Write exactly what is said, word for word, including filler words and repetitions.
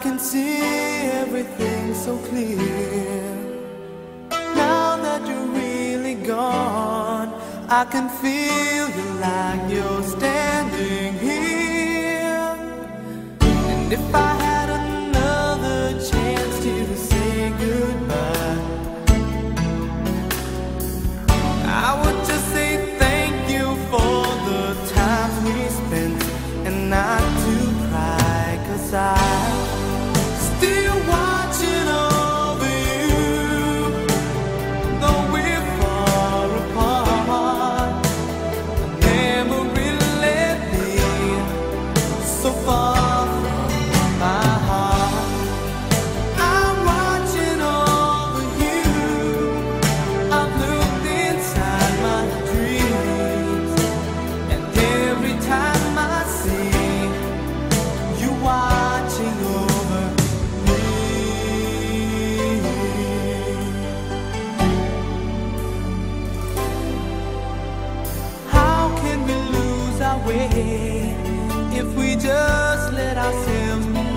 can see everything so clear. Now that you're really gone, I can feel you like you're standing here. And if I had another chance to say goodbye, I would just say thank you for the time we spent, and not to cry, 'cause I'm still watching over you. Though we're far apart, the memory left me so far from my heart. I'm watching over you. I've looked inside my dreams, and every time I see you watching over me. How can we lose our way if we just let ourselves be